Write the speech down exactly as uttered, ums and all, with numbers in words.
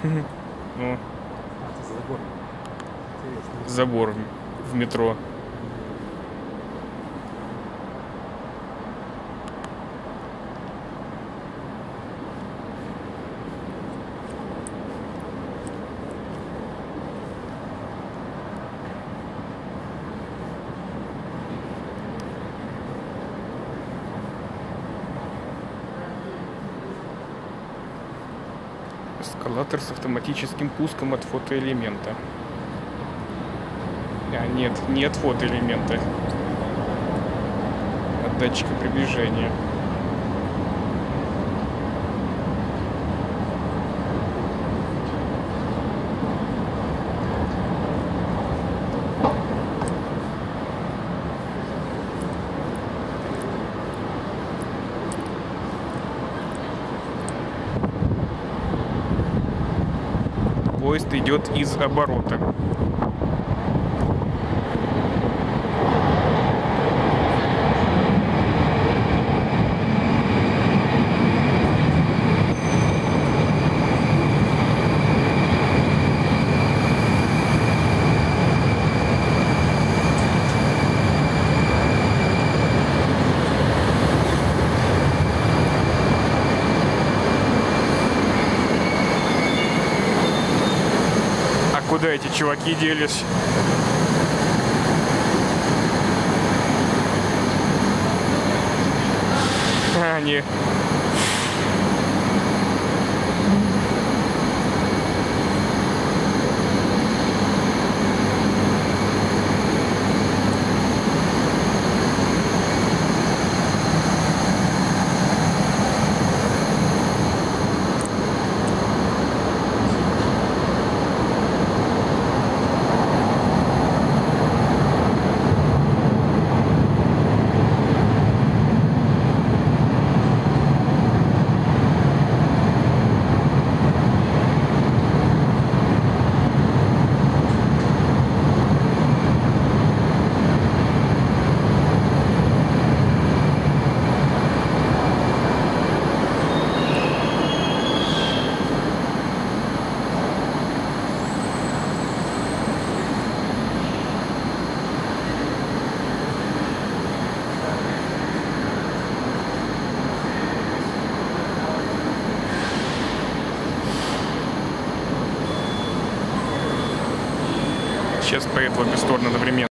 Ну, А, это забор. Интересно. забор в метро. Эскалатор с автоматическим пуском от фотоэлемента. А, нет, не от фотоэлемента. От датчика приближения. Поезд идет из оборота. Куда эти чуваки делись? А, они... Сейчас поеду в обе стороны одновременно.